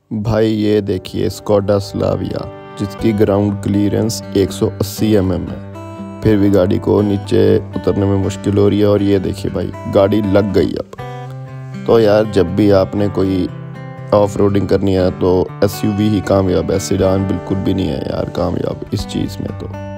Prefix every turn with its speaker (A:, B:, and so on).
A: भाई ये देखिए स्कोडा स्लाविया जिसकी ग्राउंड क्लियरेंस 180 है, फिर भी गाड़ी को नीचे उतरने में मुश्किल हो रही है। और ये देखिए भाई गाड़ी लग गई अब। तो यार जब भी आपने कोई ऑफ रोडिंग करनी है तो एसयूवी ही कामयाब है, सेडान बिल्कुल भी नहीं है यार कामयाब इस चीज़ में तो।